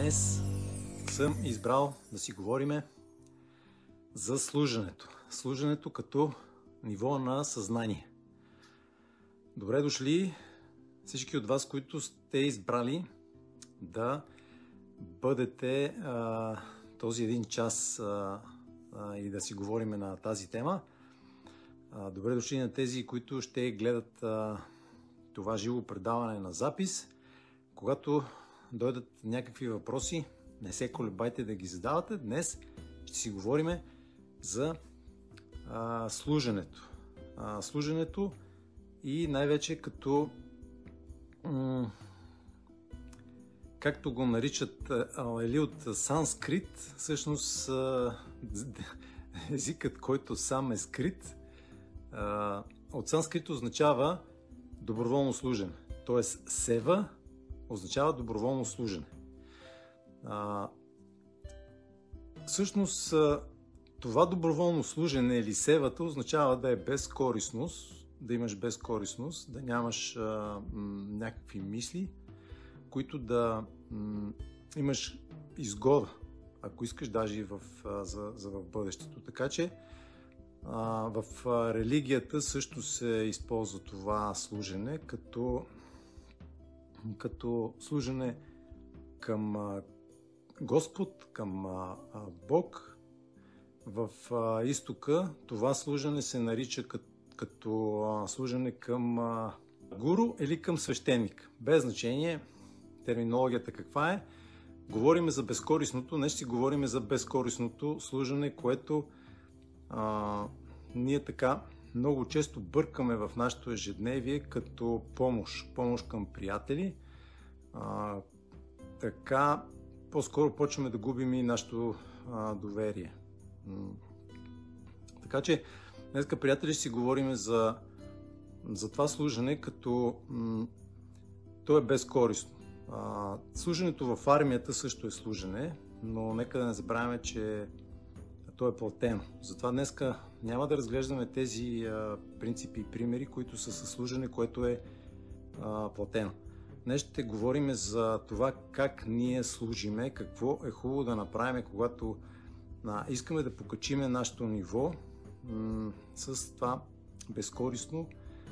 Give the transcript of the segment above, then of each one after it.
Днес съм избрал да си говориме за служенето. Служенето като ниво на съзнание. Добре дошли всички от вас, които сте избрали да бъдете този един час и да си говориме на тази тема. Добре дошли на тези, които ще гледат това живо предаване на запис. Когато дойдат някакви въпроси, не се колебайте да ги задавате. Днес ще си говориме за служенето. Служенето и най-вече като както го наричат от санскрит, всъщност езикът, който сам е скрит, от санскрит означава доброволно служене. Тоест сева означава доброволно служене. Всъщност това доброволно служене или севата означава да е безкорисност, да имаш безкорисност, да нямаш някакви мисли, които да имаш изгода, ако искаш даже и за в бъдещето. Така че в религията също се използва това служене като служене към Господ, към Бог. В изтока това служене се нарича като служене към гуру или към свещеник. Без значение терминологията каква е. Говорим за безкорисното, днес си говорим за безкорисното служене, което ние така много често бъркаме в нашето ежедневие като помощ към приятели. Така по-скоро почваме да губим и нашето доверие. Така че днес, приятели, ще си говорим за това служене, като то е безкорисно. Служенето в армията също е служене, но нека да не забравяме, че то е платено. Затова днеска няма да разглеждаме тези принципи и примери, които са със служене, което е платено. Днес ще говорим за това как ние служиме, какво е хубаво да направим, когато искаме да покачиме нашето ниво с това безкорисно,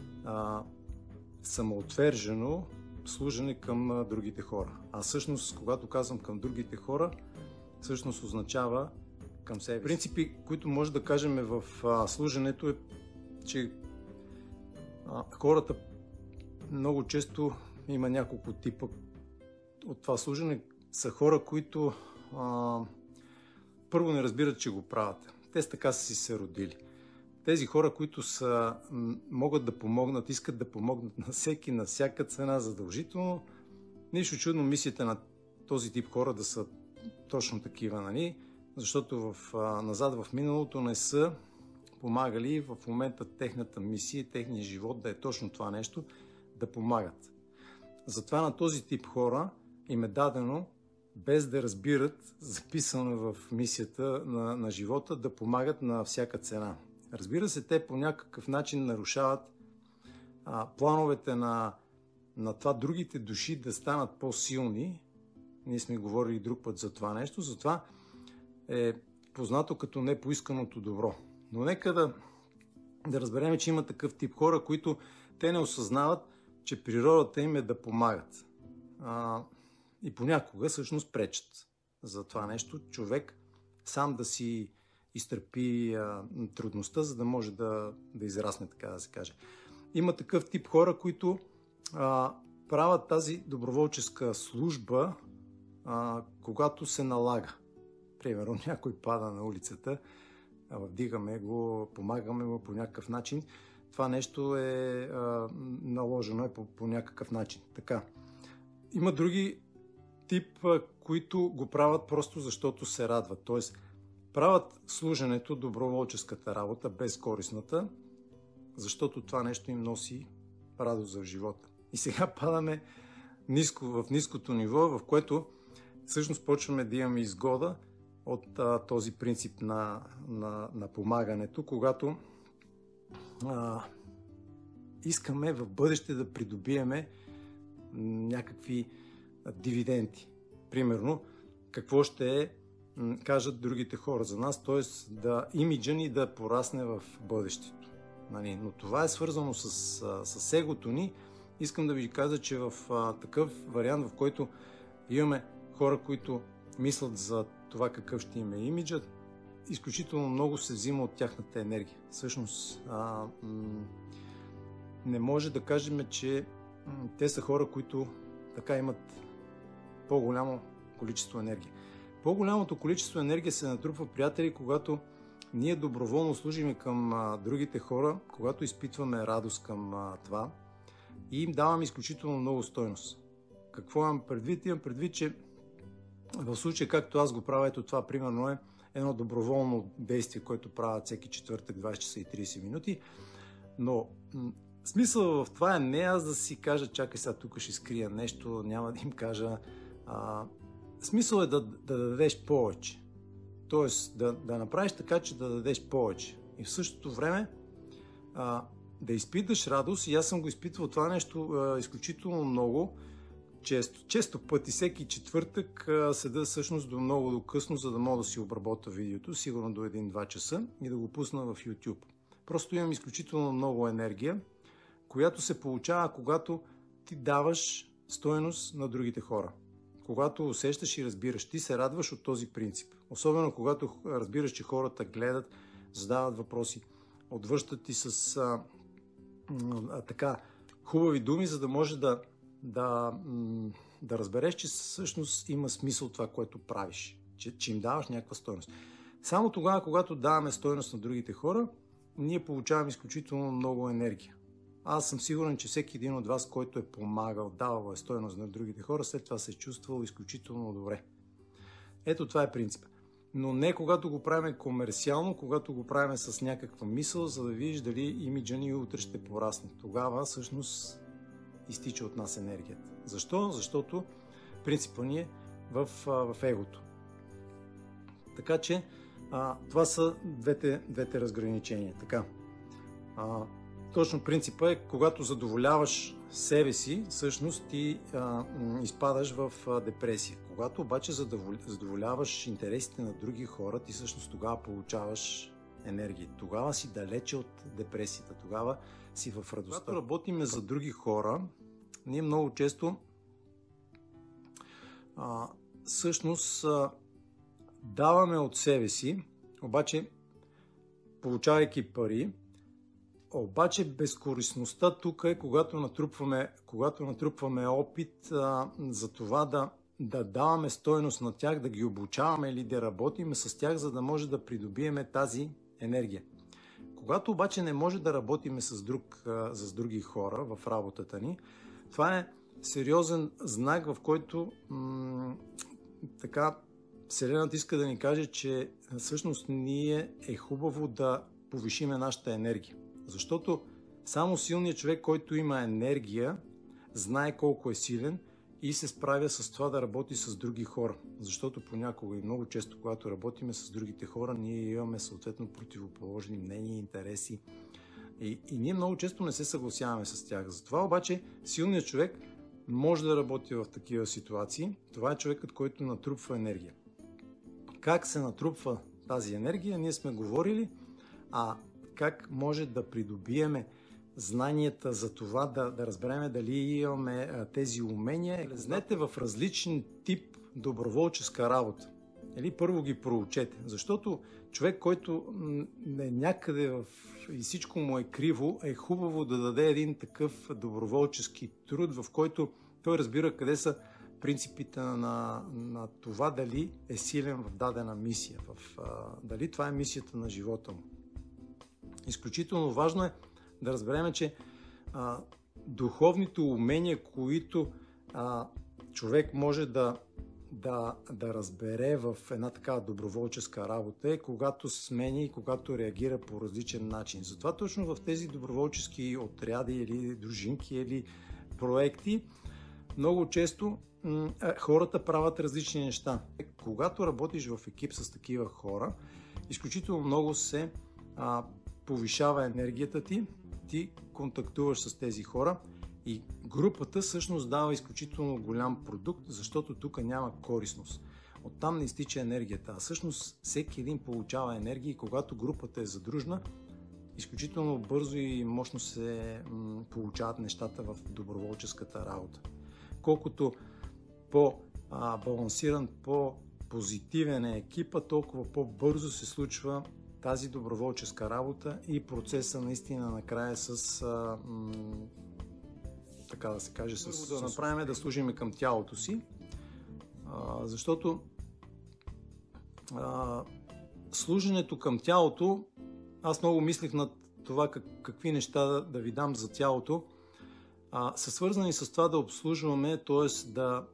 самоотвержено служене към другите хора. А всъщност, когато казвам към другите хора, всъщност означава към себе. Принципи, които може да кажем в служенето е, че хората много често има няколко типа от това служене. Са хора, които първо не разбират, че го правят. Те така са си се родили. Тези хора, които могат да помогнат, искат да помогнат на всеки, на всяка цена, задължително. Нищо чудно мисията на този тип хора да са точно такива, нали? Защото назад в миналото не са помагали и в момента техната мисия, техния живот да е точно това нещо, да помагат. Затова на този тип хора им е дадено, без да разбират, записано в мисията на живота, да помагат на всяка цена. Разбира се, те по някакъв начин нарушават плановете на това другите души да станат по-силни. Ние сме говорили друг път за това нещо, затова е познато като непоисканото добро. Но нека да разберем, че има такъв тип хора, които те не осъзнават, че природата им е да помагат. И понякога всъщност пречат за това нещо. Човек сам да си изтърпи трудността, за да може да израсне, така да се каже. Има такъв тип хора, които правят тази доброволческа служба, когато се налага. Примерно някой пада на улицата, вдигаме го, помагаме му по някакъв начин. Това нещо е наложено по някакъв начин. Така. Има други тип, които го правят просто защото се радват. Тоест, правят служенето, доброволческата работа, безкорисната, защото това нещо им носи радост в живота. И сега падаме в ниското ниво, в което всъщност почваме да имаме изгода от този принцип на помагането, когато искаме в бъдеще да придобиеме някакви дивиденти. Примерно, какво ще кажат другите хора за нас, т.е. да имиджа ни да порасне в бъдещето. Нали? Но това е свързано с егото ни. Искам да ви кажа, че в такъв вариант, в който имаме хора, които мислят за това какъв ще им е имиджът, изключително много се взима от тяхната енергия. Всъщност, не може да кажем, че те са хора, които така имат по-голямо количество енергия. По-голямото количество енергия се натрупва, приятели, когато ние доброволно служим към другите хора, когато изпитваме радост към това и им даваме изключително много стойност. Какво имам предвид? Имам предвид, че в случая, както аз го правя, ето това примерно е едно доброволно действие, което правя всеки четвъртък 20 часа и 30 минути, но смисъл в това е не аз да си кажа, чакай сега тук ще скрия нещо, няма да им кажа. Смисъл е да дадеш повече. Тоест да направиш така, че да дадеш повече. И в същото време да изпиташ радост. И аз съм го изпитвал това нещо изключително много. Често пъти, всеки четвъртък седа всъщност до късно, за да мога да си обработя видеото, сигурно до 1-2 часа и да го пусна в YouTube. Просто имам изключително много енергия, която се получава, когато ти даваш стойност на другите хора. Когато усещаш и разбираш, ти се радваш от този принцип. Особено когато разбираш, че хората гледат, задават въпроси, отвръщат ти с така хубави думи, за да може да разбереш, че всъщност има смисъл това, което правиш, че им даваш някаква стойност. Само тогава, когато даваме стойност на другите хора, ние получаваме изключително много енергия. Аз съм сигурен, че всеки един от вас, който е помагал, давал е стойност на другите хора, след това се е чувствал изключително добре. Ето това е принцип. Но не когато го правим комерциално, когато го правим с някаква мисъл, за да видиш дали имиджа ни утре ще порасне. Тогава всъщност изтича от нас енергията. Защо? Защото принципът ни е в егото. Така че това са двете разграничения. Така. Точно принципът е, когато задоволяваш себе си, всъщност ти изпадаш в депресия. Когато обаче задоволяваш интересите на други хора, ти всъщност тогава получаваш енергия. Тогава си далече от депресията, тогава си в радостта. Когато работим за други хора, ние много често всъщност даваме от себе си, обаче получавайки пари, обаче безкорисността тук е, когато натрупваме опит за това да даваме стойност на тях, да ги обучаваме или да работим с тях, за да може да придобиеме тази енергия. Когато обаче не може да работим с други хора в работата ни, това е сериозен знак, в който така Вселената иска да ни каже, че всъщност ние е хубаво да повишиме нашата енергия. Защото само силният човек, който има енергия, знае колко е силен и се справя с това да работи с други хора. Защото понякога и много често, когато работиме с другите хора, ние имаме съответно противоположни мнения и интереси. И ние много често не се съгласяваме с тях. Затова обаче силният човек може да работи в такива ситуации. Това е човекът, който натрупва енергия. Как се натрупва тази енергия, ние сме говорили, как може да придобиеме знанията за това, да разберем дали имаме тези умения. Влезнете в различен тип доброволческа работа. Или първо ги проучете, защото човек, който е някъде и всичко му е криво, е хубаво да даде един такъв доброволчески труд, в който той разбира къде са принципите на това дали е силен в дадена мисия, дали това е мисията на живота му. Изключително важно е да разберем, че духовните умения, които човек може да разбере в една такава доброволческа работа, е когато смени и когато реагира по различен начин. Затова точно в тези доброволчески отряди или дружинки или проекти много често хората правят различни неща. Когато работиш в екип с такива хора, изключително много се повишава енергията ти контактуваш с тези хора и групата всъщност дава изключително голям продукт, защото тук няма корисност. Оттам не изтича енергията. А всъщност всеки един получава енергия и когато групата е задружна, изключително бързо и мощно се получават нещата в доброволческата работа. Колкото по-балансиран, по-позитивен е екипа, толкова по-бързо се случва тази доброволческа работа и процеса наистина накрая с така да се каже, да направим да служим към тялото си, защото служенето към тялото, аз много мислих над това какви неща да ви дам за тялото, са свързани с това да обслужваме, т.е.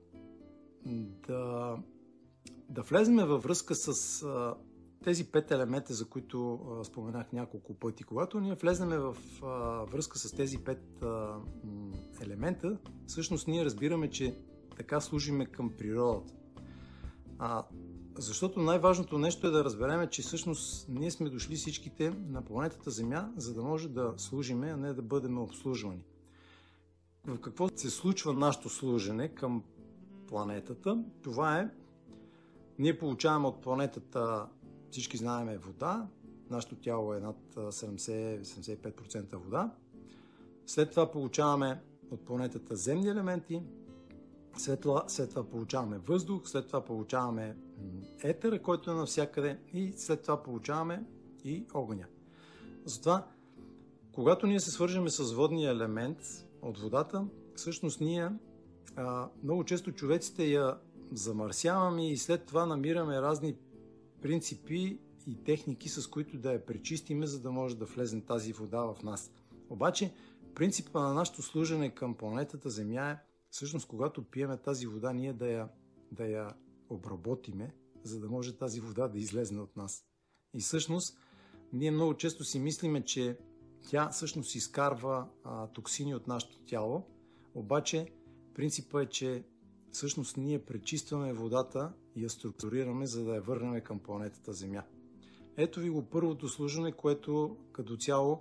да влезем във връзка с тези 5 елемента, за които споменах няколко пъти. Когато ние влезем в връзка с тези 5 елемента, всъщност ние разбираме, че така служиме към природата. Защото най-важното нещо е да разберем, че всъщност ние сме дошли всичките на планетата Земя, за да може да служиме, а не да бъдем обслужвани. В какво се случва нашето служене към планетата? Това е, ние получаваме от планетата, всички знаем, вода, нашето тяло е над 70-75% вода. След това получаваме от планетата земни елементи, след това получаваме въздух, след това получаваме етера, който е навсякъде, и след това получаваме и огъня. Затова, когато ние се свържем с водния елемент от водата, всъщност ние много често човеците я замърсяваме и след това намираме разни принципи и техники, с които да я пречистиме, за да може да влезе тази вода в нас. Обаче, принципът на нашето служене към планетата Земя е всъщност, когато пиеме тази вода, ние да я обработиме, за да може тази вода да излезне от нас. И всъщност, ние много често си мислиме, че тя всъщност изкарва токсини от нашето тяло, обаче принципът е, че всъщност ние пречистваме водата и я структурираме, за да я върнем към планетата Земя. Ето ви го първото служене, което като цяло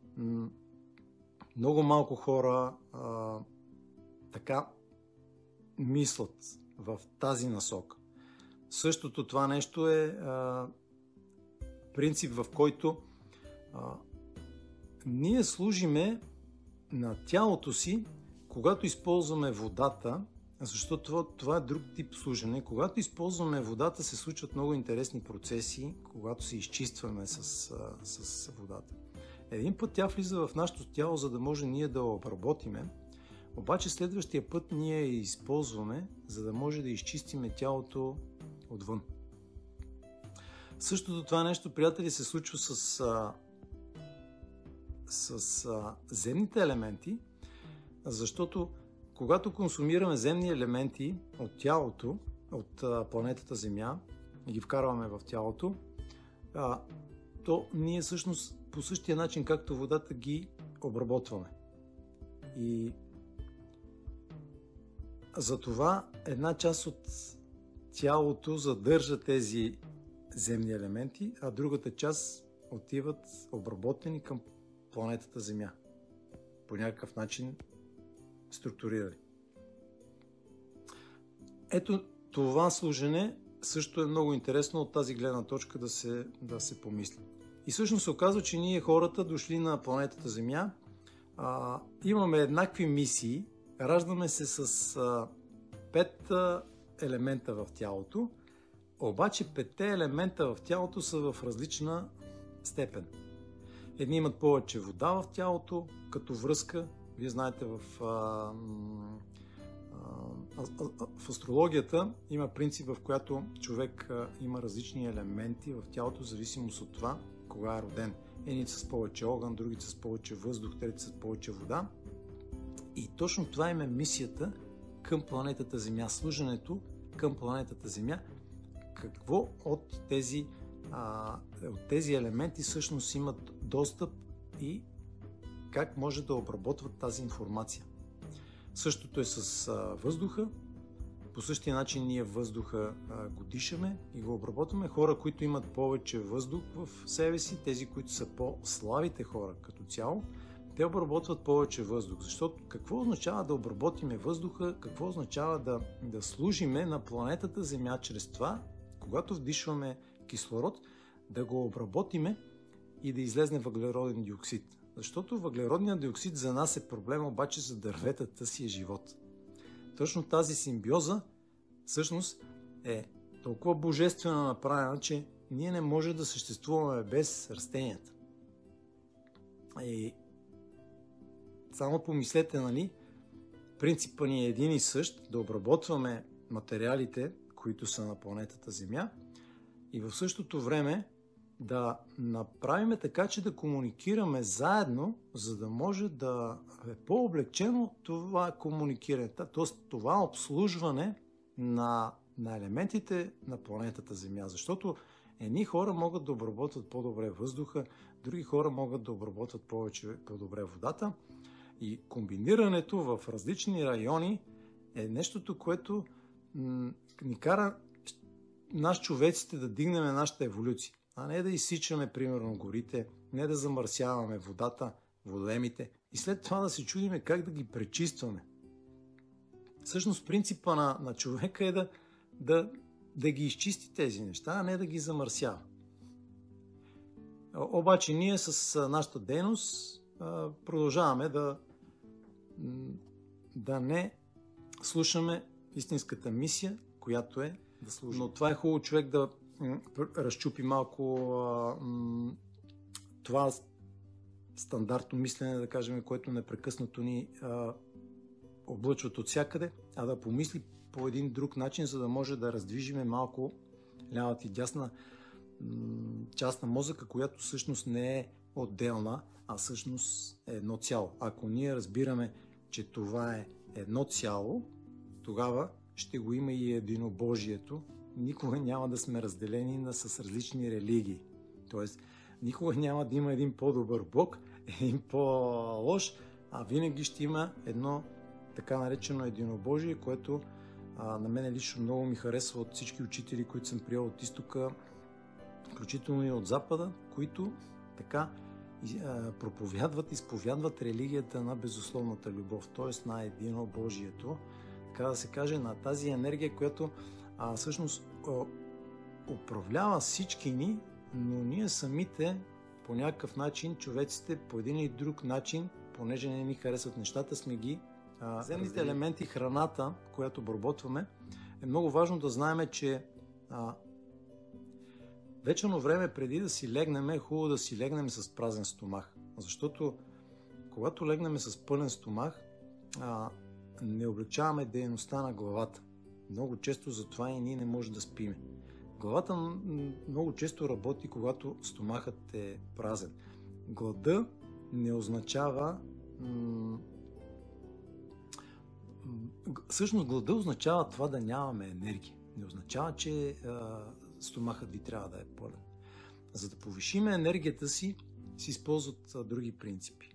много малко хора така мислят в тази насока. Същото това нещо е принцип, в който ние служиме на тялото си, когато използваме водата, защото това е друг тип служене. Когато използваме водата, се случват много интересни процеси, когато се изчистваме с водата. Един път тя влиза в нашето тяло, за да може ние да я обработиме, обаче следващия път ние я използваме, за да може да изчистиме тялото отвън. Същото това нещо, приятели, се случва с земните елементи, защото когато консумираме земни елементи от тялото, от планетата Земя и ги вкарваме в тялото, то ние всъщност по същия начин, както водата, ги обработваме. И затова една част от тялото задържа тези земни елементи, а другата част отиват обработени към планетата Земя. По някакъв начин структурирали. Ето това служене също е много интересно от тази гледна точка да се помисли. И всъщност се оказва, че ние хората дошли на планетата Земя, имаме еднакви мисии, раждаме се с 5 елемента в тялото, обаче 5 елемента в тялото са в различна степен. Едни имат повече вода в тялото, като връзка. Вие знаете, в астрологията има принцип, в която човек има различни елементи в тялото, в зависимост от това кога е роден. Едните с повече огън, другите с повече въздух, трети с повече вода. И точно това е мисията към планетата Земя, служенето към планетата Земя. Какво от тези елементи всъщност имат достъп и как може да обработват тази информация. Същото е с въздуха. По същия начин ние въздуха го дишаме и го обработваме. Хора, които имат повече въздух в себе си, тези, които са по-слабите хора като цяло, те обработват повече въздух. Защото какво означава да обработиме въздуха, какво означава да служиме на планетата Земя чрез това, когато вдишваме кислород, да го обработиме и да излезне въглероден диоксид. Защото въглеродният диоксид за нас е проблем, обаче за дърветата си е живот. Точно тази симбиоза всъщност е толкова божествено направена, че ние не можем да съществуваме без растенията. И само помислете, нали, принципът ни е един и същ, да обработваме материалите, които са на планетата Земя, и в същото време да направим така, че да комуникираме заедно, за да може да е по-облегчено това комуникиране, т.е. това обслужване на елементите на планетата Земя. Защото едни хора могат да обработват по-добре въздуха, други хора могат да обработват по-добре водата, и комбинирането в различни райони е нещото, което ни кара нас човеците да дигнем нашата еволюция, а не да изсичаме, примерно, горите, не да замърсяваме водата, водоемите и след това да се чудиме как да ги пречистваме. Всъщност принципа на човека е да ги изчисти тези неща, а не да ги замърсява. Обаче ние с нашата дейност продължаваме да не слушаме истинската мисия, която е да служим. Но това е хубаво човек да разчупи малко това стандартно мислене, да кажем, което непрекъснато ни облъчват от всякъде, а да помисли по един друг начин, за да може да раздвижиме малко лявата и дясна част на мозъка, която всъщност не е отделна, а всъщност е едно цяло. Ако ние разбираме, че това е едно цяло, тогава ще го има и единобожието. Никога няма да сме разделени с различни религии. Тоест, никога няма да има един по-добър Бог, един по-лош, а винаги ще има едно така наречено единобожие, което на мен лично много ми харесва от всички учители, които съм приел от изтока, включително и от запада, които така проповядват, изповядват религията на безусловната любов, т.е. на единобожието, така да се каже, на тази енергия, която всъщност управлява всички ни, но ние самите по някакъв начин, човеците по един или друг начин, понеже не ни харесват нещата, сме ги земните елементи, храната, която обработваме, е много важно да знаем, че вечерно време преди да си легнем е хубаво да си легнем с празен стомах. Защото когато легнем с пълен стомах, не облегчаваме дейността на главата. Много често затова и ние не можем да спиме. Главата много често работи, когато стомахът е празен. Глада не означава... Всъщност глада означава това да нямаме енергия. Не означава, че стомахът ви трябва да е пълен. За да повишиме енергията си, се използват други принципи.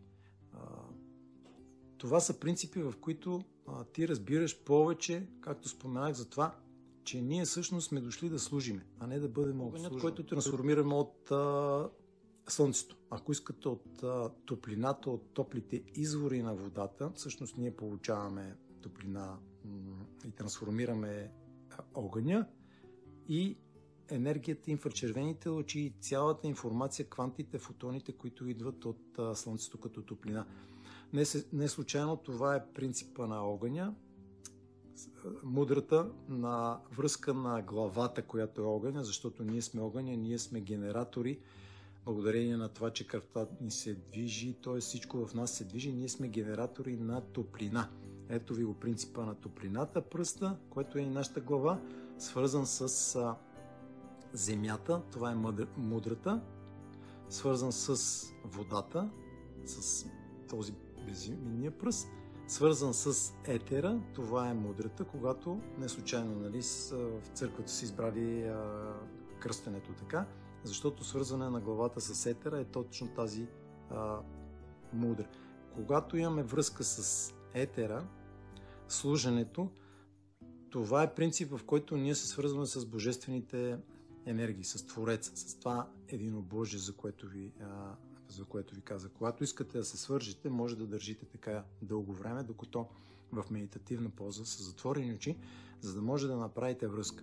Това са принципи, в които ти разбираш повече, както споменах, за това, че ние всъщност сме дошли да служиме, а не да бъдем обслужвани, който трансформираме от Слънцето. Ако искате от топлината, от топлите извори на водата, всъщност ние получаваме топлина и трансформираме огъня и енергията, инфрачервените лъчи и цялата информация, квантите, фотоните, които идват от Слънцето като топлина. Не случайно това е принципа на огъня, мудрата на връзка на главата, която е огъня, защото ние сме огъня, ние сме генератори, благодарение на това, че кръвта ни се движи, т.е. всичко в нас се движи, ние сме генератори на топлина. Ето ви го принципа на топлината, пръста, което е и нашата глава, свързан с земята, това е мудрата, свързан с водата, с този безименния пръст, свързан с етера, това е мудрата, когато не случайно, нали, в църквата са избрали кръстенето така, защото свързване на главата с етера е точно тази мудра. Когато имаме връзка с етера, служенето, това е принцип, в който ние се свързваме с божествените енергии, с Твореца, с това единобожие, за което ви за което ви казах. Когато искате да се свържете, може да държите така дълго време, докато в медитативна поза с затворени очи, за да може да направите връзка.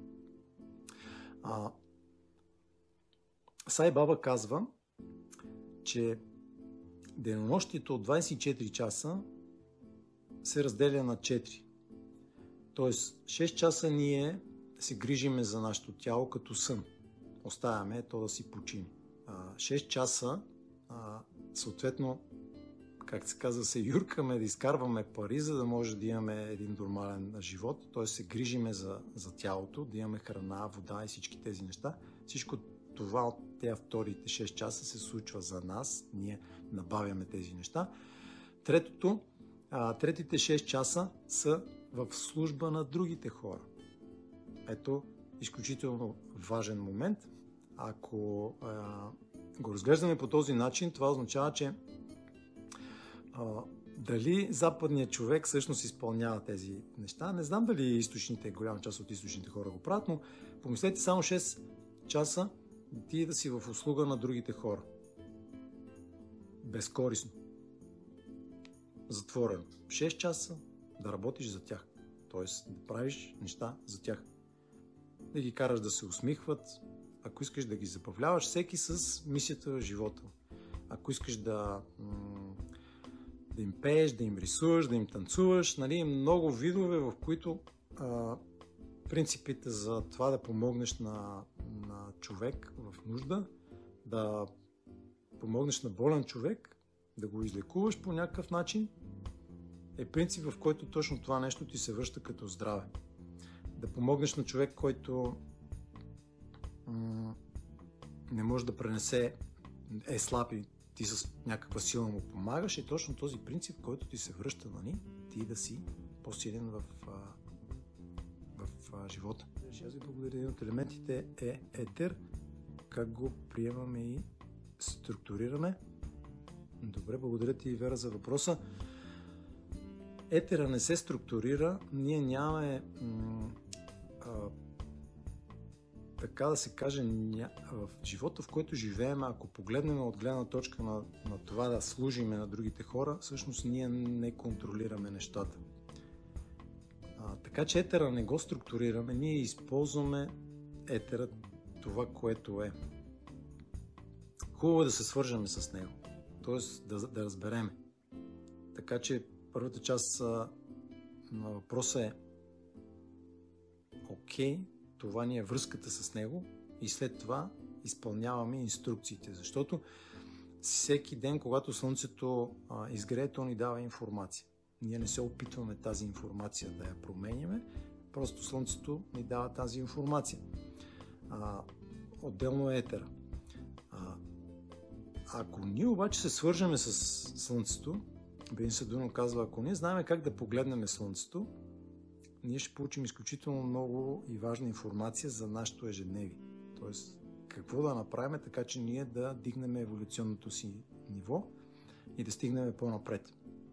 Сай Баба казва, че денонощието от 24 часа се разделя на 4. Тоест 6 часа ние се грижиме за нашето тяло като сън. Оставяме то да си почине. 6 часа съответно, как се казва, се юркаме да изкарваме пари, за да може да имаме един нормален живот. Т.е. се грижиме за тялото, да имаме храна, вода и всички тези неща. Всичко това от тези вторите 6 часа се случва за нас. Ние набавяме тези неща. Третите 6 часа са в служба на другите хора. Ето, изключително важен момент. Ако го разглеждаме по този начин, това означава, че дали западният човек всъщност изпълнява тези неща. Не знам дали голяма част от източните хора го правят, но помислете само 6 часа ти да си в услуга на другите хора. Безкорисно. Затворено. 6 часа да работиш за тях. Т.е. да правиш неща за тях. Да ги караш да се усмихват. Ако искаш да ги забавляваш, всеки с мисията в живота. Ако искаш да им пееш, да им рисуваш, да им танцуваш, нали, много видове, в които принципите за това да помогнеш на човек в нужда, да помогнеш на болен човек, да го излекуваш по някакъв начин, е принцип, в който точно това нещо ти се връща като здраве. Да помогнеш на човек, който не може да пренесе, е слаб и ти с някаква сила му помагаш, е точно този принцип, който ти се връща, нали? Ти да си по-силен в живота. Аз ви благодаря. Един от елементите е етер. Как го приемаме и структурираме? Добре, благодаря ти, Вера, за въпроса. Етера не се структурира. Ние нямаме така да се каже, в живота, в който живеем, ако погледнем от гледна точка на това да служиме на другите хора, всъщност ние не контролираме нещата. Така че етера не го структурираме, ние използваме етера, това, което е. Хубаво е да се свържем с него, т.е. да разберем. Така че първата част на въпроса е окей, това ни е връзката с него и след това изпълняваме инструкциите, защото всеки ден, когато слънцето изгрее, то ни дава информация. Ние не се опитваме тази информация да я променяме, просто слънцето ни дава тази информация. Отделно е етера. Ако ние обаче се свържеме с слънцето, Бен Садуно казва, ако ние знаем как да погледнем слънцето, ние ще получим изключително много и важна информация за нашето ежедневие. Тоест, какво да направим, така че ние да дигнем еволюционното си ниво и да стигнем по-напред.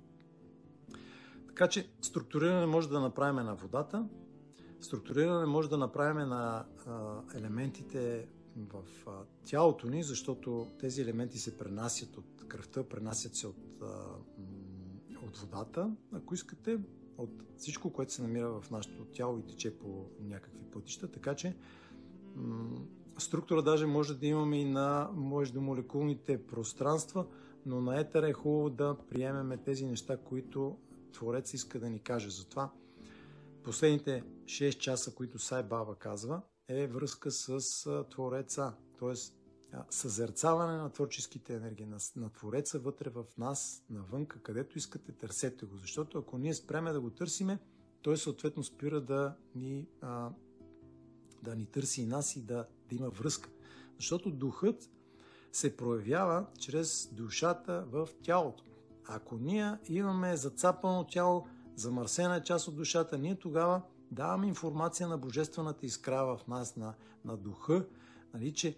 Така че структуриране може да направим на водата, структуриране може да направим на елементите в тялото ни, защото тези елементи се пренасят от кръвта, пренасят се от водата, ако искате, от всичко, което се намира в нашето тяло и тече по някакви пътища, така че структура даже може да имаме и на междумолекулните пространства, но на етера е хубаво да приемеме тези неща, които Творец иска да ни каже. Затова последните 6 часа, които Сай Баба казва, е връзка с Твореца, т.е. съзерцаване на творческите енергии, на Твореца вътре в нас, навънка, където искате, търсете го. Защото ако ние спреме да го търсиме, той съответно спира да ни търси и нас и да има връзка. Защото духът се проявява чрез душата в тялото. Ако ние имаме зацапано тяло, замърсена част от душата, ние тогава даваме информация на божествената искра в нас, на духа, нали, че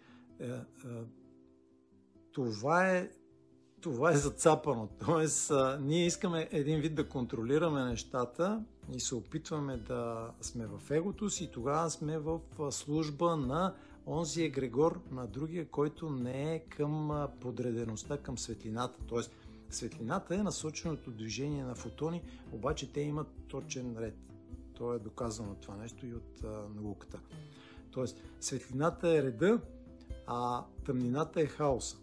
това е зацапано. Тоест, ние искаме един вид да контролираме нещата и се опитваме да сме в егото си и тогава сме в служба на онзи егрегор на другия, който не е към подредеността, към светлината. Тоест, светлината е насоченото движение на фотони, обаче те имат точен ред. То е доказано това нещо и от науката. Тоест, светлината е реда, а тъмнината е хаоса.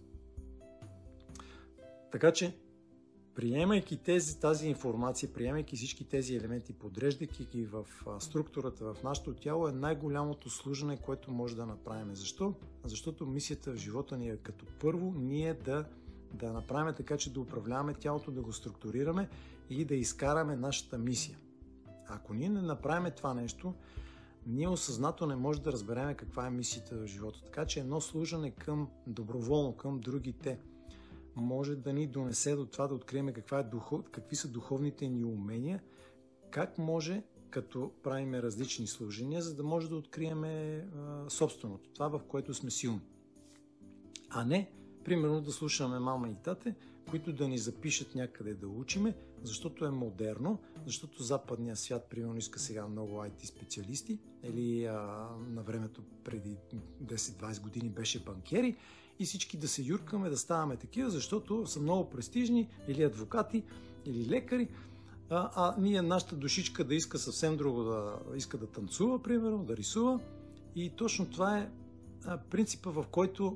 Така че, приемайки тази информация, приемайки всички тези елементи, подреждайки ги в структурата в нашето тяло, е най-голямото служене, което може да направим. Защо? Защото мисията в живота ни е като първо ние да направим така, че да управляваме тялото, да го структурираме и да изкараме нашата мисия. Ако ние не направим това нещо, ние осъзнато не може да разберем каква е мисията в живота. Така че едно служене към доброволно, към другите, може да ни донесе до това да открием какви са духовните ни умения, как може, като правим различни служения, за да може да открием собственото, това в което сме силни. А не, примерно, да слушаме мама и тате, които да ни запишат някъде да учиме, защото е модерно, защото западният свят, примерно, иска сега много IT специалисти, или на времето преди 10-20 години беше банкери, и всички да се юркаме, да ставаме такива, защото са много престижни, или адвокати, или лекари, ние, нашата душичка да иска съвсем друго, да иска да танцува, примерно, да рисува. И точно това е принципа, в който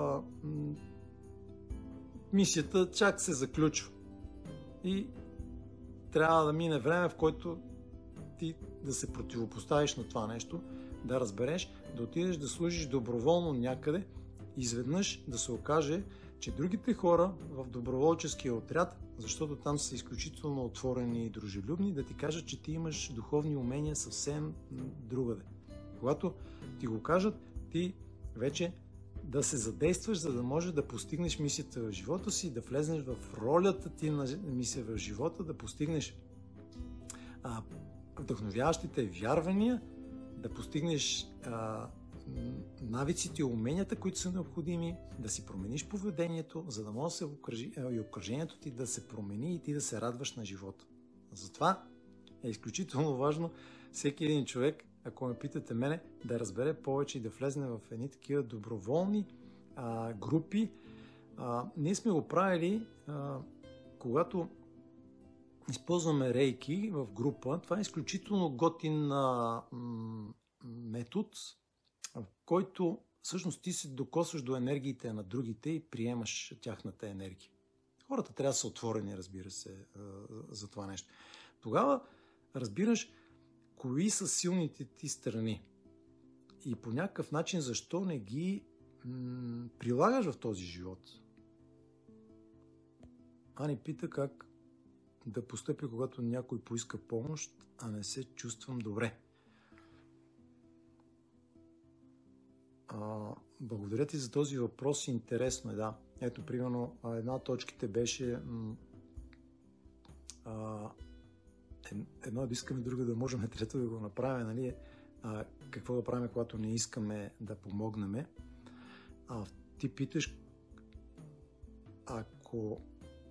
мисията чак се заключва. И трябва да мине време, в който ти да се противопоставиш на това нещо, да разбереш, да отидеш да служиш доброволно някъде, изведнъж да се окаже, че другите хора в доброволческия отряд, защото там са изключително отворени и дружелюбни, да ти кажат, че ти имаш духовни умения съвсем другаде. Когато ти го кажат, ти вече да се задействаш, за да може да постигнеш мисията в живота си, да влезнеш в ролята ти на мисия в живота, да постигнеш вдъхновяващите вярвания, да постигнеш навиците и уменията, които са необходими, да си промениш поведението, за да може и обкръжението ти да се промени и ти да се радваш на живота. Затова е изключително важно всеки един човек, ако ме питате мене, да разбере повече и да влезне в едни такива доброволни групи. Ние сме го правили, когато използваме рейки в група. Това е изключително готин метод, в който всъщност ти се докосваш до енергиите на другите и приемаш тяхната енергия. Хората трябва да са отворени, разбира се, за това нещо. Тогава разбираш кои са силните ти страни и по някакъв начин защо не ги прилагаш в този живот. Ани пита как да постъпи, когато някой поиска помощ, а не се чувствам добре. Благодаря ти за този въпрос. Интересно е, да. Ето, примерно, една от точките беше едно да искаме, друга да можем, трето да го направим, нали? Какво да правим, когато не искаме да помогнем. Ти питаш, ако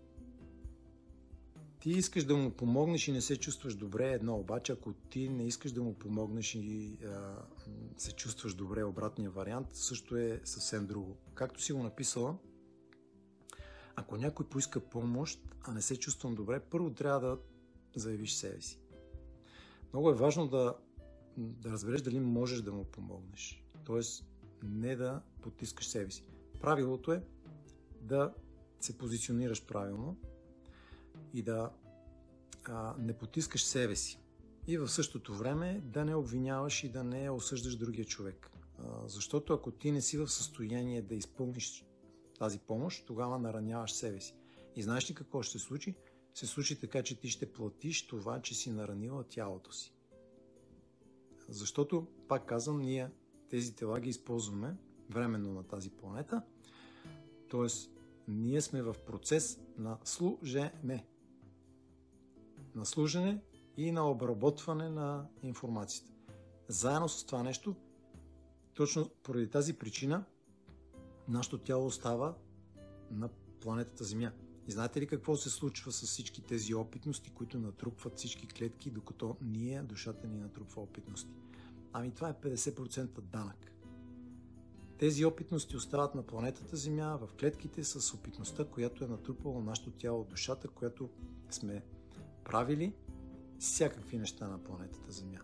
ти искаш да му помогнеш и не се чувстваш добре, едно, обаче ако ти не искаш да му помогнеш и се чувстваш добре, обратния вариант също е съвсем друго. Както си го написала, ако някой поиска помощ, а не се чувствам добре, първо трябва да заявиш себе си. Много е важно да разбереш дали можеш да му помогнеш. Тоест, не да потискаш себе си. Правилото е да се позиционираш правилно и да не потискаш себе си. И в същото време да не обвиняваш и да не осъждаш другия човек. Защото ако ти не си в състояние да изпълниш тази помощ, тогава нараняваш себе си. И знаеш ли какво ще се случи? Се случи така, че ти ще платиш това, че си наранила тялото си. Защото, пак казвам, ние тези тела ги използваме временно на тази планета. Тоест, ние сме в процес на служене. На служене и на обработване на информацията. Заедно с това нещо, точно поради тази причина, нашето тяло остава на планетата Земя. И знаете ли какво се случва с всички тези опитности, които натрупват всички клетки, докато ние, душата ни натрупва опитности? Ами това е 50% данък. Тези опитности остават на планетата Земя, в клетките с опитността, която е натрупала нашето тяло, душата, която сме правили всякакви неща на планетата Земя.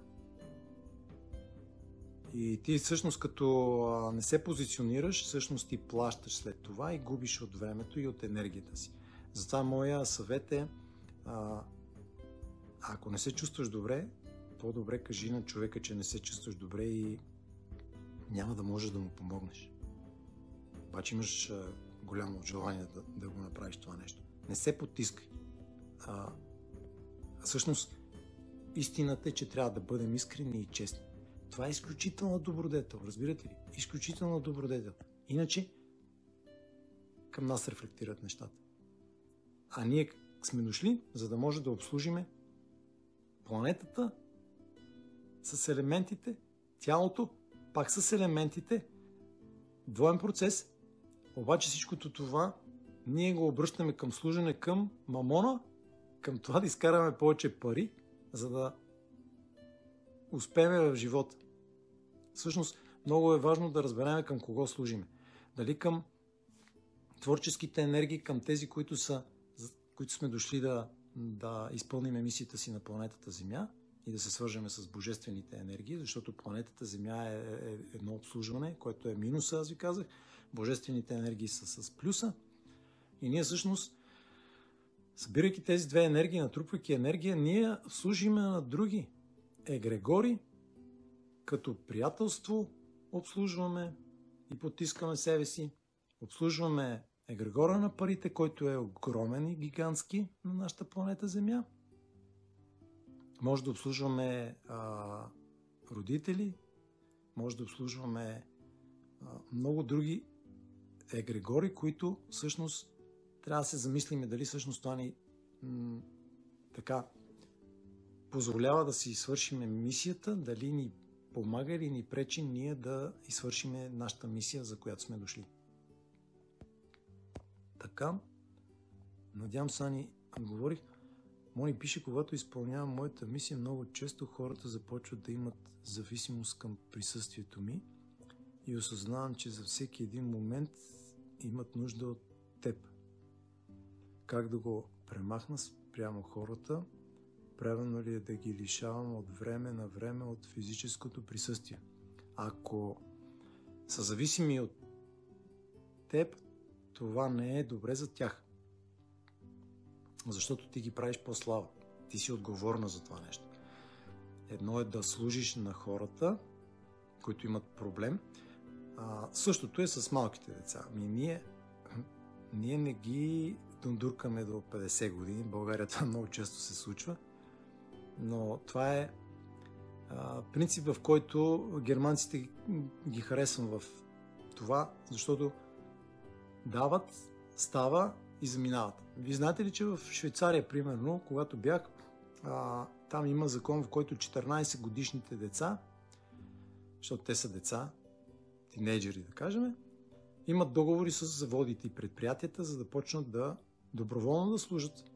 И ти всъщност като не се позиционираш, всъщност ти плащаш след това и губиш от времето и от енергията си. Затова моя съвет е, ако не се чувстваш добре, по-добре кажи на човека, че не се чувстваш добре и няма да можеш да му помогнеш. Обаче имаш голямо желание да го направиш това нещо. Не се потискай. Всъщност, истината е, че трябва да бъдем искрени и честни. Това е изключително добродетел, разбирате ли? Изключително добродетел. Иначе към нас рефлектират нещата. А ние сме дошли, за да може да обслужиме планетата с елементите, тялото, пак с елементите, двоен процес, обаче всичкото това ние го обръщаме към служене към мамона, към това да изкараме повече пари, за да успеем в живота. Всъщност, много е важно да разберем към кого служиме. Дали към творческите енергии, към тези, които сме дошли да изпълним мисията си на планетата Земя и да се свържеме с божествените енергии, защото планетата Земя е едно обслужване, което е минуса, аз ви казах. Божествените енергии са с плюса. И ние всъщност, събирайки тези две енергии, натрупвайки енергия, ние служиме на други егрегори, като приятелство обслужваме и потискаме себе си. Обслужваме егрегора на парите, който е огромен и гигантски на нашата планета Земя. Може да обслужваме родители, може да обслужваме много други егрегори, които всъщност трябва да се замислиме дали всъщност това ни така позволява да си свършиме мисията, дали ни помага или ни пречи ние да извършиме нашата мисия, за която сме дошли. Така, надявам се, Ани, отговорих. Мони пише, когато изпълнявам моята мисия, много често хората започват да имат зависимост към присъствието ми и осъзнавам, че за всеки един момент имат нужда от теб. Как да го премахна спрямо хората? Правилно ли е да ги лишавам от време на време от физическото присъствие? Ако са зависими от теб, това не е добре за тях. Защото ти ги правиш по-слаба. Ти си отговорна за това нещо. Едно е да служиш на хората, които имат проблем. Същото е с малките деца. Ние не ги дундуркаме до 50 години. В България това много често се случва. Но това е принцип, в който германците ги харесвам в това, защото дават, става и заминават. Вие знаете ли, че в Швейцария, примерно, когато бях, там има закон, в който 14 годишните деца, защото те са деца, тинейджери да кажем, имат договори с заводите и предприятията, за да почнат да доброволно да служат.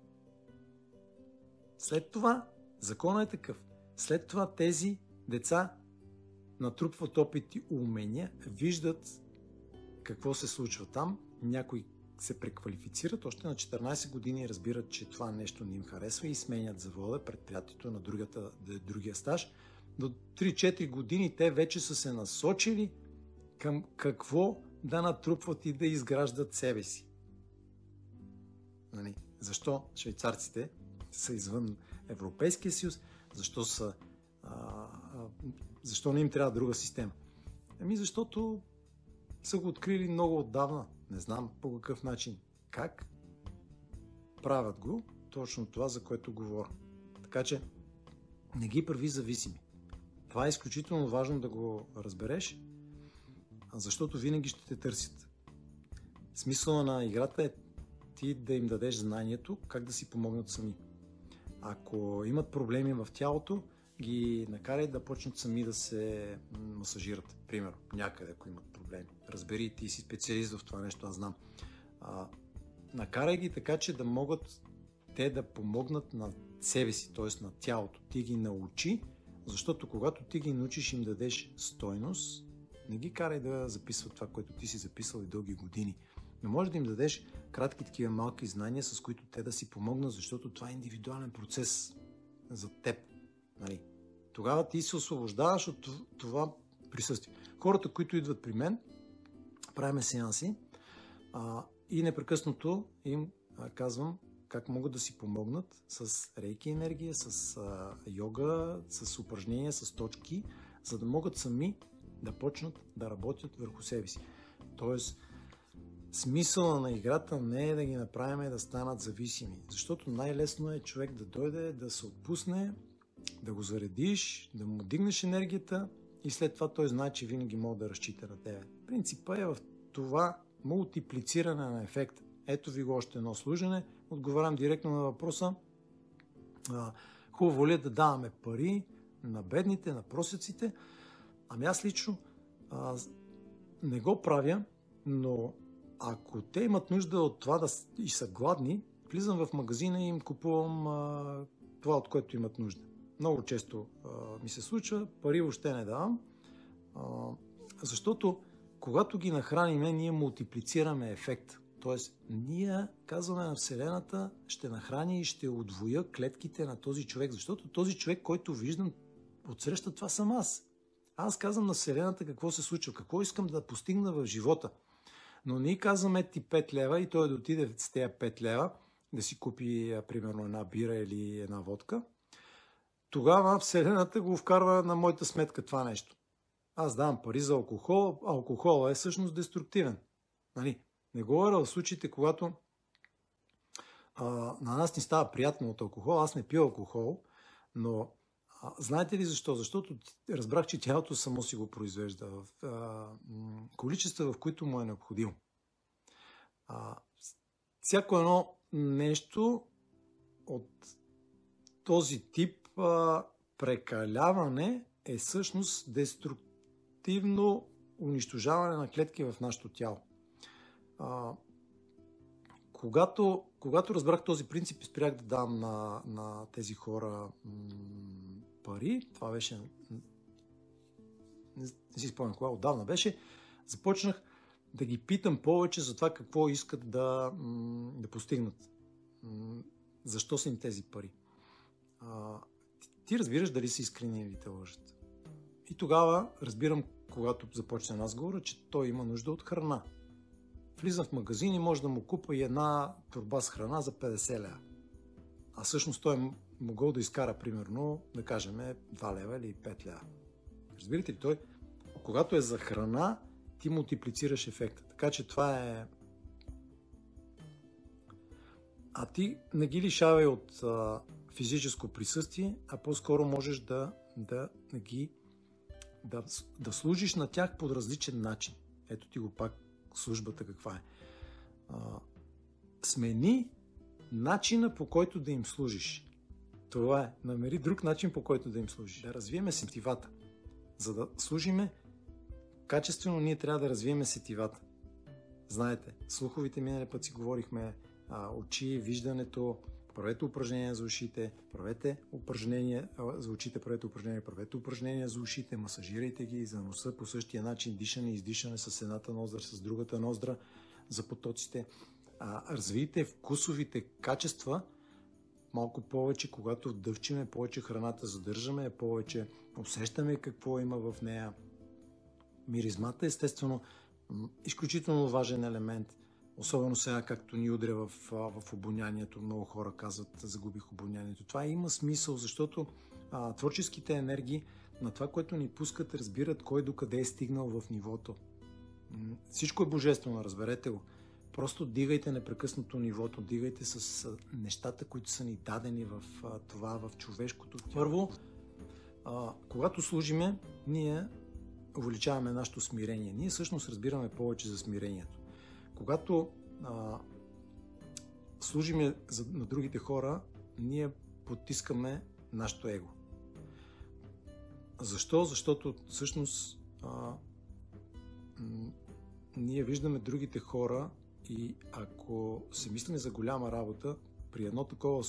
След това, законът е такъв. След това тези деца натрупват опит и умения, виждат какво се случва там, някои се преквалифицират още на 14 години и разбират, че това нещо не им харесва и сменят завода, предприятието на другия стаж. До 3-4 години те вече са се насочили към какво да натрупват и да изграждат себе си. Защо швейцарците са извън Европейския съюз? Защо не им трябва друга система? Защото са го открили много отдавна. Не знам по какъв начин. Как? Правят го точно това, за което говоря. Така че не ги прави зависими. Това е изключително важно да го разбереш, защото винаги ще те търсят. Смисълът на играта е ти да им дадеш знанието как да си помогнат сами. Ако имат проблеми в тялото, ги накарай да почнат сами да се масажират. Примерно, някъде, ако имат проблеми. Разбери, ти си специалист в това нещо, аз знам. Накарай ги така, че да могат те да помогнат на себе си, т.е. на тялото. Ти ги научи, защото когато ти ги научиш им дадеш стойност, Не ги карай да записват това, което ти си записал и дълги години. Но може да им дадеш кратки такива малки знания, с които те да си помогнат, защото това е индивидуален процес за теб. Нали? Тогава ти се освобождаваш от това присъствие. Хората, които идват при мен, правим сеанси и непрекъснато им казвам как могат да си помогнат с рейки енергия, с йога, с упражнения, с точки, за да могат сами да почнат да работят върху себе си. Тоест, смисъла на играта не е да ги направим да станат зависими, защото най-лесно е човек да дойде, да се отпусне, да го заредиш, да му дигнеш енергията и след това той знае, че винаги може да разчита на тебе. Принципът е в това мултиплициране на ефекта. Ето ви го още едно служене. Отговарям директно на въпроса. Хубаво ли е да даваме пари на бедните, на просеците? Ами аз лично не го правя, но ако те имат нужда от това и са гладни, влизам в магазина и им купувам това, от което имат нужда. Много често ми се случва, пари въобще не давам, защото когато ги нахраним, ние мултиплицираме ефект. Тоест, ние казваме на Вселената, ще нахраня и ще удвоя клетките на този човек, защото този човек, който виждам отсреща, това съм аз. Аз казвам на Вселената какво се случва, какво искам да постигна в живота. Но ние казваме ти 5 лева и той да отиде с тези 5 лева да си купи, примерно, една бира или една водка. Тогава Вселената го вкарва на моята сметка това нещо. Аз давам пари за алкохол, а алкохолът е всъщност деструктивен. Нали? Не говоря в случаите, когато на нас ни става приятно от алкохол. Аз не пия алкохол, но знаете ли защо? Защото разбрах, че тялото само си го произвежда в количества, в които му е необходимо. Всяко едно нещо от този тип прекаляване е всъщност деструктивно унищожаване на клетки в нашето тяло. Когато разбрах този принцип и спрях да дам на тези хора пари, това беше, не си спомням кога, отдавна беше, започнах да ги питам повече за това какво искат да постигнат. Защо са им тези пари. Ти разбираш дали са искрени или те лъжат. И тогава разбирам, когато започне разговора, че той има нужда от храна. Влизам в магазин и може да му купа и една торба с храна за 50 лева. А всъщност той е могъл да изкара, примерно, да кажем, 2 лева или 5 лева. Разбирате ли, той, когато е за храна, ти мултиплицираш ефекта. Така че това е... А ти не ги лишавай от физическо присъствие, а по-скоро можеш да служиш на тях по различен начин. Ето ти го пак службата каква е. Смени начина, по който да им служиш. Това е. Намери друг начин, по който да им служиш. Да развиеме сетивата. За да служиме качествено, ние трябва да развиеме сетивата. Знаете, слуховите миналия път си говорихме, очи, виждането, правете упражнения за ушите, правете упражнения за очите, правете упражнения за ушите, масажирайте ги за носа по същия начин, дишане и издишане с едната ноздра, с другата ноздра за потоците. Развийте вкусовите качества малко повече, когато дъвчиме повече храната, задържаме повече, усещаме какво има в нея. Миризмата, естествено, изключително важен елемент. Особено сега, както ни удря в обонянието. Много хора казват, загубих обонянието. Това има смисъл, защото творческите енергии на това, което ни пускат, разбират кой докъде е стигнал в нивото. Всичко е божествено, разберете го. Просто дигайте непрекъснато нивото, дигайте с нещата, които са ни дадени в това, в човешкото. Първо, когато служиме, ние увеличаваме нашето смирение. Ние всъщност разбираме повече за смирението. Когато служиме на другите хора, ние потискаме нашето его. Защо? Защото всъщност ние виждаме другите хора и ако се мислим за голяма работа, при едно такова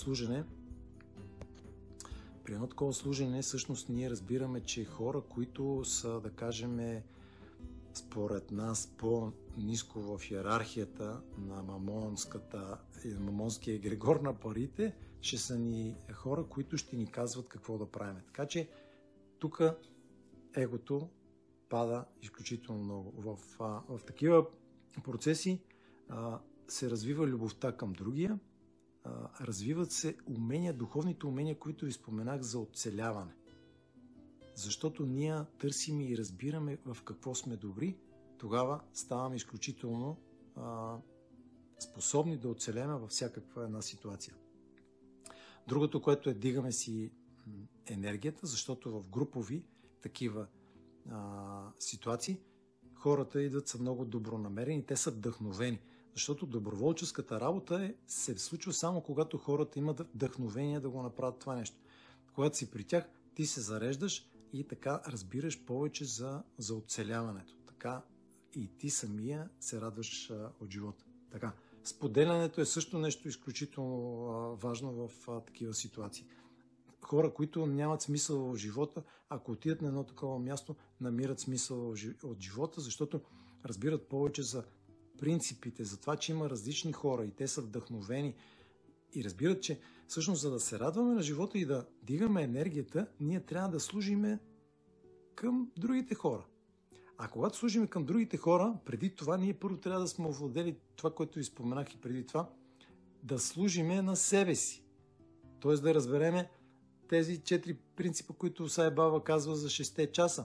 служене, всъщност ние разбираме, че хора, които са, да кажем, според нас по-ниско в иерархията на мамонския егрегор на парите, ще са ни хора, които ще ни казват какво да правим. Така че тук егото пада изключително много. В такива процеси се развива любовта към другия, развиват се умения, духовните умения, които ви споменах за оцеляване. Защото ние търсим и разбираме в какво сме добри, тогава ставаме изключително способни да оцелеме във всякаква една ситуация. Другото, което дигаме си енергията, защото в групови такива ситуации хората идват са много добронамерени, те са вдъхновени. Защото доброволческата работа се случва само когато хората имат вдъхновение да го направят това нещо. Когато си при тях, ти се зареждаш и така разбираш повече за оцеляването. Така и ти самия се радваш от живота. Така. Споделянето е също нещо изключително важно в такива ситуации. Хора, които нямат смисъл в живота, ако отидат на едно такова място, намират смисъл от живота, защото разбират повече за принципите, за това, че има различни хора и те са вдъхновени и разбират, че всъщност за да се радваме на живота и да дигаме енергията, ние трябва да служиме към другите хора. А когато служиме към другите хора, преди това ние първо трябва да сме овладели това, което ви споменах и преди това, да служиме на себе си. Тоест да разбереме тези 4 принципа, които Сай Баба казва за 6 часа.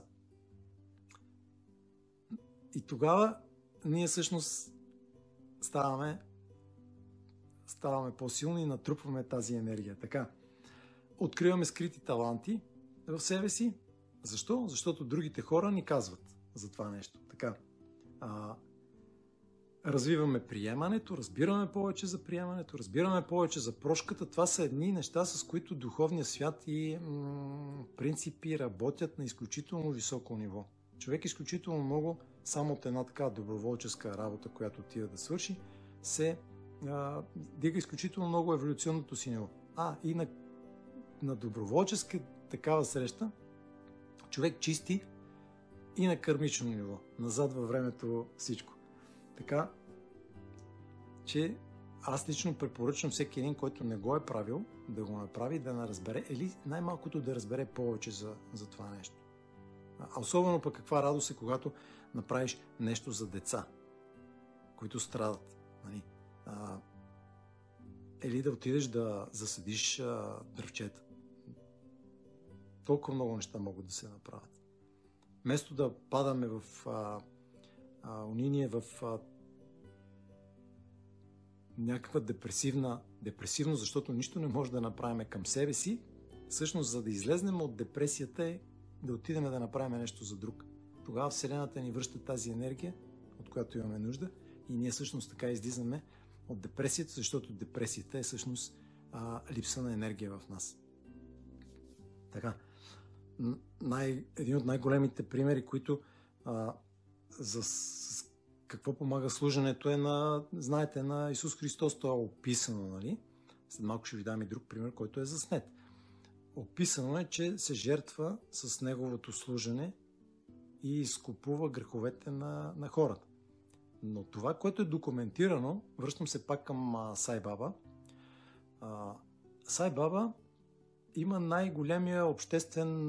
И тогава ние всъщност ставаме по-силни и натрупваме тази енергия. Така, откриваме скрити таланти в себе си. Защо? Защото другите хора ни казват за това нещо. Така, развиваме приемането, разбираме повече за приемането, разбираме повече за прошката. Това са едни неща, с които духовният свят и принципи работят на изключително високо ниво. Човек изключително много, само от една така доброволческа работа, която отива да свърши, се дига изключително много еволюционното си ниво. И на доброволческа такава среща човек чисти и на кармично ниво. Назад във времето всичко. Така, че аз лично препоръчвам всеки един, който не го е правил, да го направи, да не разбере, или най-малкото да разбере повече за това нещо. Особено пък каква радост е, когато направиш нещо за деца, които страдат. Нали? Или да отидеш да засадиш дръвчета. Толкова много неща могат да се направят. Вместо да падаме в униние, в някаква депресивност, защото нищо не може да направим към себе си, всъщност за да излезнем от депресията е да отидем да направим нещо за друг. Тогава Вселената ни връща тази енергия, от която имаме нужда, и ние всъщност така излизаме от депресията, защото депресията е всъщност липса на енергия в нас. Така, един от най-големите примери, които за какво помага служенето е знаете, на Исус Христос. Това е описано, нали? След малко ще ви дам и друг пример, който е заснет. Описано е, че се жертва с неговото служене и изкупува греховете на хората. Но това, което е документирано, връщам се пак към Сай Баба. Сай Баба има най-големия обществен,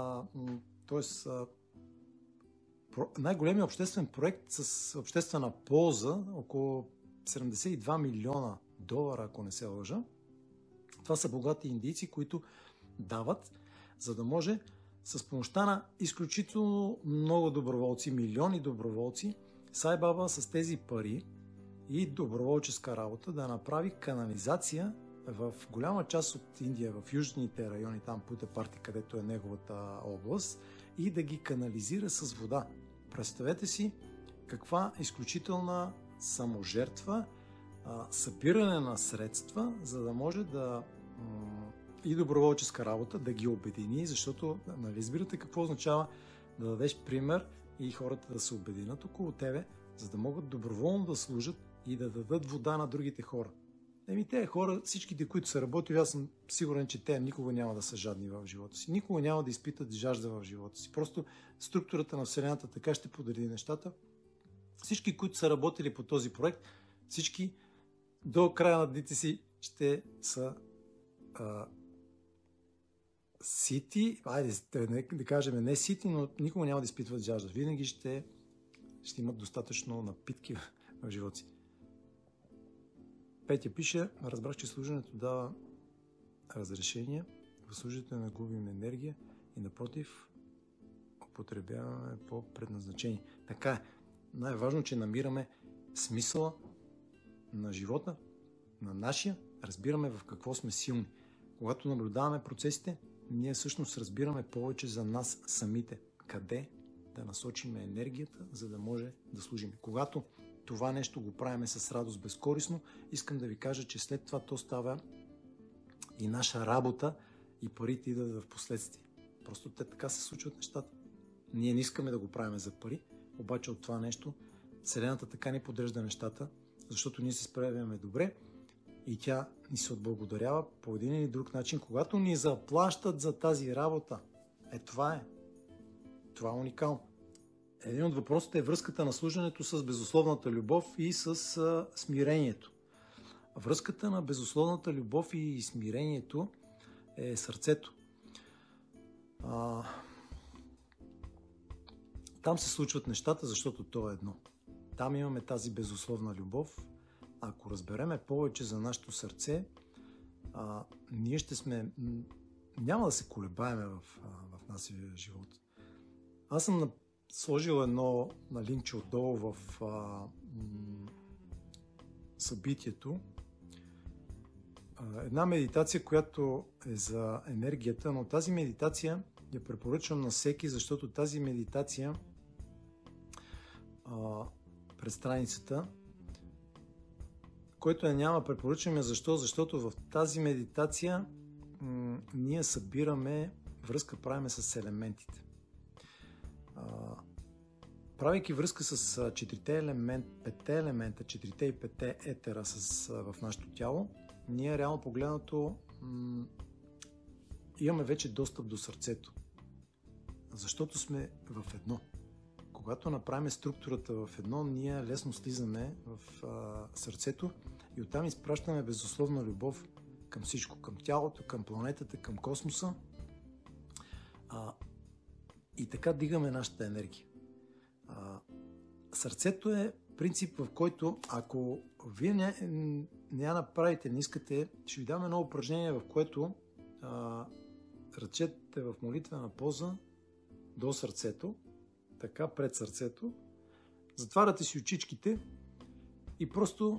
най-големия обществен проект с обществена полза, около 72 милиона долара, ако не се лъжа. Това са богати индийци, които дават, за да може с помощта на изключително много доброволци, милиони доброволци, Сай Баба с тези пари и доброволческа работа да направи канализация в голяма част от Индия, в южните райони, там Путапарти, където е неговата област, и да ги канализира с вода. Представете си каква изключителна саможертва, събиране на средства, за да може да и доброволческа работа да ги обедини, защото, нали, разбирате какво означава да дадеш пример и хората да се обединят около тебе, за да могат доброволно да служат и да дадат вода на другите хора. Те хора, всичките, които са работили, аз съм сигурен, че те никога няма да са жадни в живота си. Никога няма да изпитат жажда в живота си. Просто структурата на Вселената така ще подреди нещата. Всички, които са работили по този проект, всички до края на дните си ще са сити, да кажем не сити, но никога няма да изпитват жажда. Винаги ще имат достатъчно напитки в живота си. Петя пише, разбрах, че служенето дава разрешение, в служенето не губим енергия и напротив, употребяваме по предназначение. Така е. Най-важно, че намираме смисъла на живота, на нашия, разбираме в какво сме силни. Когато наблюдаваме процесите, ние всъщност разбираме повече за нас самите. Къде да насочим енергията, за да може да служим. Когато това нещо го правиме с радост, безкорисно, искам да ви кажа, че след това то става и наша работа и парите идват в последствие. Просто те така се случват нещата. Ние не искаме да го правим за пари, обаче от това нещо Вселената така ни подрежда нещата, защото ние се справяме добре и тя ни се отблагодарява по един или друг начин, когато ни заплащат за тази работа. Това е. Това е уникално. Един от въпросите е връзката на служенето с безусловната любов и с смирението. Връзката на безусловната любов и смирението е сърцето. Там се случват нещата, защото то е едно. Там имаме тази безусловна любов. Ако разбереме повече за нашето сърце, ние ще сме... Няма да се колебаеме в нашия живот. Аз съм сложил едно на линкче отдолу в събитието. Една медитация, която е за енергията, но тази медитация я препоръчвам на всеки, защото тази медитация през страницата, който я няма, препоръчвам я защо? Защото в тази медитация ние събираме връзка, правиме с елементите. Правейки връзка с четирите елемента, петте елемента, четирите и петте етера в нашето тяло, ние реално погледнато имаме вече достъп до сърцето. Защото сме в едно. Когато направим структурата в едно, ние лесно слизаме в сърцето и оттам изпращаме безусловна любов към всичко, към тялото, към планетата, към космоса. И така дигаме нашата енергия. Сърцето е принцип, в който ако вие не я направите, не искате, ще ви дам едно упражнение, в което ръчете в молитвена поза до сърцето, така пред сърцето, затваряте си очичките и просто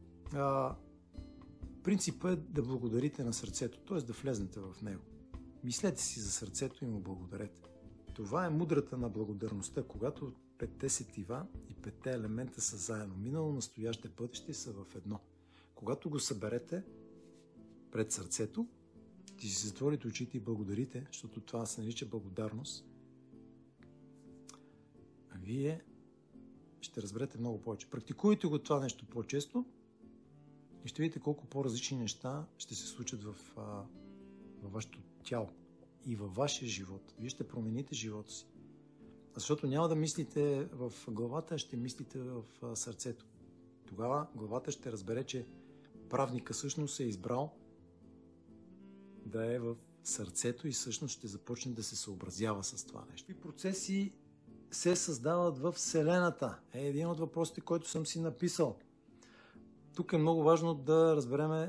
принципът е да благодарите на сърцето, т.е. да влезнете в него. Мислете си за сърцето и му благодарете. Това е мудрата на благодарността, когато петте сетива и петте елемента са заедно. Минало, настояще, бъдеще са в едно. Когато го съберете пред сърцето, ти си затворите очите и благодарите, защото това се нарича благодарност, вие ще разберете много повече. Практикуйте го това нещо по-често и ще видите колко по-различни неща ще се случат във вашето тяло и във вашия живот. Вие ще промените живота си. Защото няма да мислите в главата, а ще мислите в сърцето. Тогава главата ще разбере, че правника всъщност е избрал да е в сърцето и всъщност ще започне да се съобразява с това нещо. И процеси се създават в Вселената. Е един от въпросите, който съм си написал. Тук е много важно да разбереме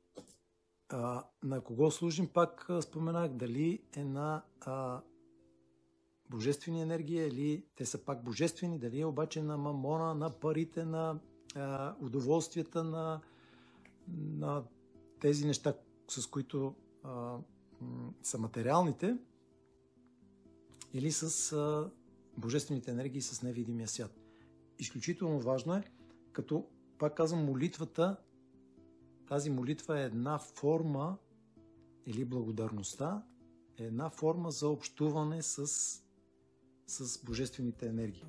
на кого служим. Пак споменах дали е на божествени енергии или те са пак божествени, дали е обаче на мамона, на парите, на удоволствията, на тези неща, с които са материалните, или с божествените енергии с невидимия свят. Изключително важно е, като пак казвам, молитвата, тази молитва е една форма, или благодарността е една форма за общуване с божествените енергии.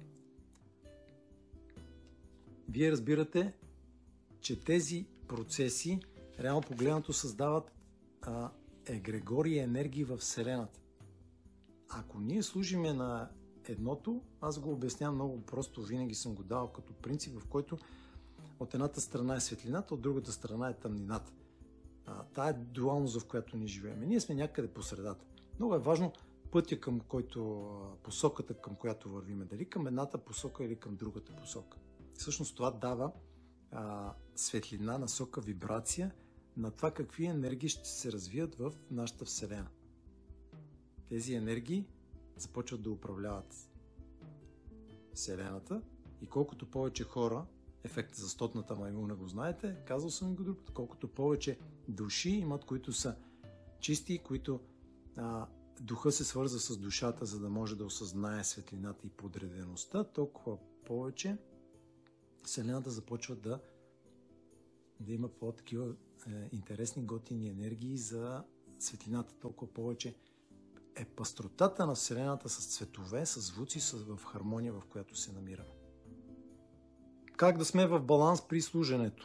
Вие разбирате, че тези процеси реално погледнато създават егрегори и енергии в Вселената. Ако ние служиме на едното, аз го обяснявам много просто, винаги съм го дал като принцип, в който от едната страна е светлината, от другата страна е тъмнината. Тая е дуалност, в която ние живеем. Ние сме някъде по средата. Много е важно пътя, към който, посоката, към която вървиме. Дали към едната посока или към другата посока. Всъщност това дава светлина, насока, вибрация на това какви енергии ще се развият в нашата Вселена. Тези енергии започват да управляват Вселената и колкото повече хора, ефект за стотната маймуна го знаете, казал съм го друг път, колкото повече души имат, които са чисти, които духа се свърза с душата, за да може да осъзнае светлината и подредеността, толкова повече Вселената започва да има по-такива интересни, готини енергии за светлината, толкова повече е пъстротата на Вселената с цветове, с звуци, в хармония, в която се намираме. Как да сме в баланс при служенето?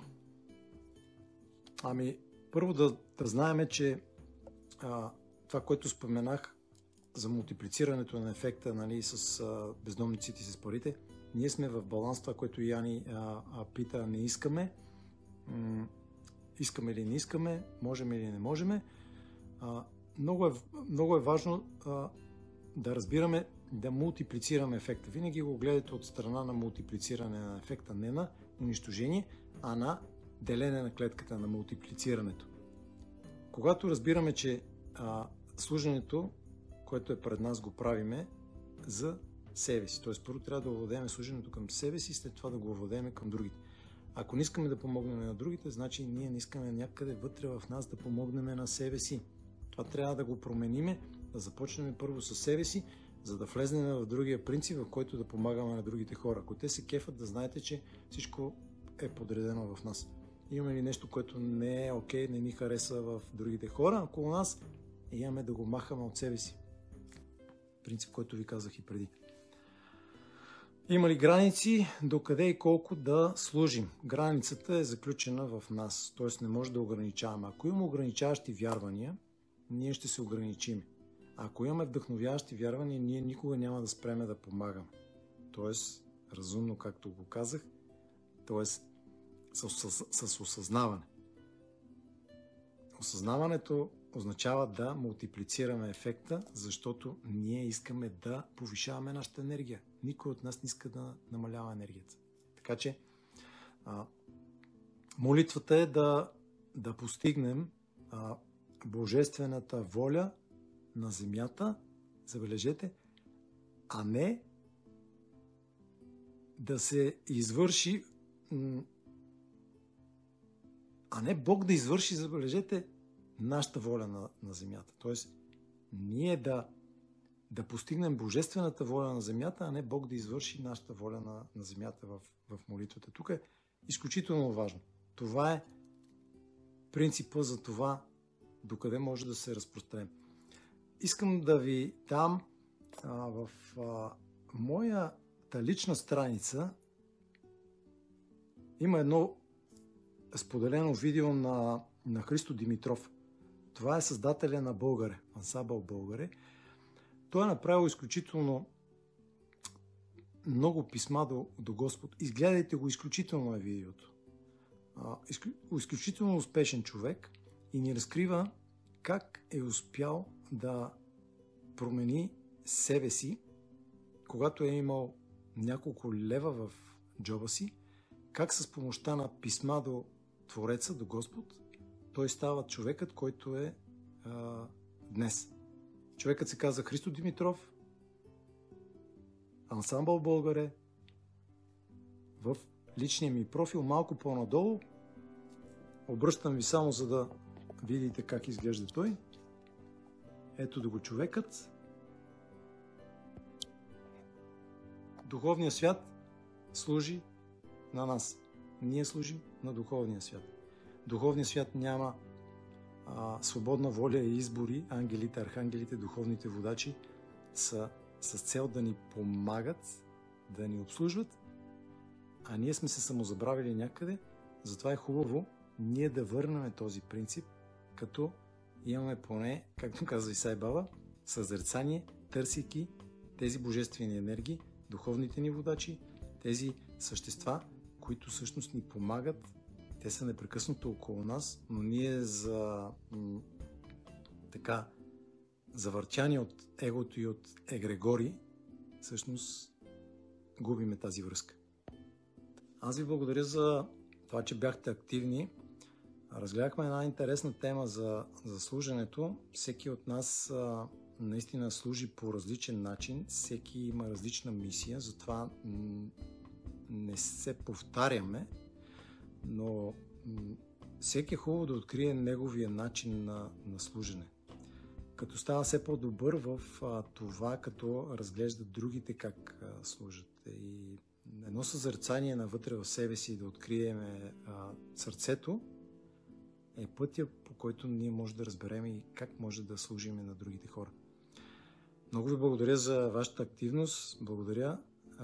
Първо да знаем, че това, което споменах за мултиплицирането на ефекта, нали, с бездомниците и с парите, ние сме в баланс, това, което Яни пита, не искаме. Искаме или не искаме, можем или не можем. Много е важно да разбираме, да мултиплицираме ефекта. Винаги го гледате от страна на мултиплициране на ефекта, не на унищожение, а на делене на клетката, на мултиплицирането. Когато разбираме, че служенето, което е пред нас, го правиме за себе си. Т.е. първо трябва да овладеем служенето към себе си, след това да го овладеем към другите. Ако не искаме да помогнем на другите, значи ние не искаме някъде вътре в нас да помогнем на себе си. Това трябва да го промениме, да започнем първо със себе си, за да влезнем в другия принцип, в който да помагаме на другите хора. Ако те се кефат, да знаете, че всичко е подредено в нас. Имаме ли нещо, което не е окей, не ни хареса в другите хора около нас, имаме да го махаме от себе си. Принцип, който ви казах и преди. Има ли граници до къде и колко да служим? Границата е заключена в нас, т.е. не може да ограничаваме. Ако имаме ограничаващи вярвания, ние ще се ограничим. Ако имаме вдъхновяващи вярвания, ние никога няма да спреме да помагаме. Т.е. разумно, както го казах, т.е. с осъзнаване. Осъзнаването означава да мултиплицираме ефекта, защото ние искаме да повишаваме нашата енергия. Никой от нас не иска да намалява енергията. Така че молитвата е да постигнем божествената воля на земята, забележете, а не да се извърши, а не Бог да извърши, забележете, нашата воля на земята. Тоест, ние да постигнем божествената воля на земята, а не Бог да извърши нашата воля на земята в молитвата. Тук е изключително важно. Това е принципа за това, докъде може да се разпространем. Искам да ви дам в моята лична страница има едно споделено видео на Христо Димитров. Това е създателя на Българе, ансамбъл Българе. Той е направил изключително много писма до Господ. Изгледайте го, изключително е видеото. Изключително успешен човек и ни разкрива как е успял да промени себе си, когато е имал няколко лева в джоба си, как с помощта на писма до Твореца, до Господ, той става човекът, който е днес. Човекът се казва Христо Димитров, ансамбъл Българе. В личния ми профил, малко по-надолу, обръщам ви само за да видите как изглежда той. Ето да го човекът. Духовният свят служи на нас. Ние служим на духовния свят. Духовният свят няма свободна воля и избори. Ангелите, архангелите, духовните водачи са с цел да ни помагат, да ни обслужват, а ние сме се самозабравили някъде. Затова е хубаво ние да върнем този принцип, като имаме поне, както казва Исай Баба, съзерцание, търсейки тези божествени енергии, духовните ни водачи, тези същества, които всъщност ни помагат. Те са непрекъснато около нас, но ние завъртяни от егото и от егрегори, всъщност губиме тази връзка. Аз ви благодаря за това, че бяхте активни. Разгледахме една интересна тема за служенето. Всеки от нас наистина служи по различен начин. Всеки има различна мисия, затова не се повтаряме, но всеки е хубаво да открие неговия начин на служене. Като става все по-добър в това, като разглежда другите как служат. И едно съзерцание навътре в себе си да открием сърцето е пътя, по който ние може да разберем и как може да служим на другите хора. Много ви благодаря за вашата активност, благодаря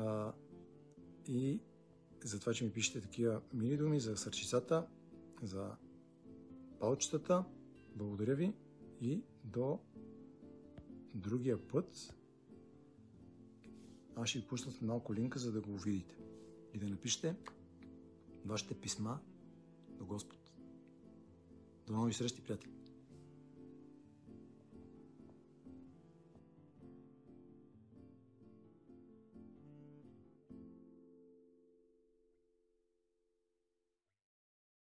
и за това, че ми пишете такива мили думи за сърчицата, за палчетата. Благодаря ви и до другия път. Аз ще ви пусна малко линка, за да го видите и да напишете вашите писма до Господ. До нови срещи, приятели!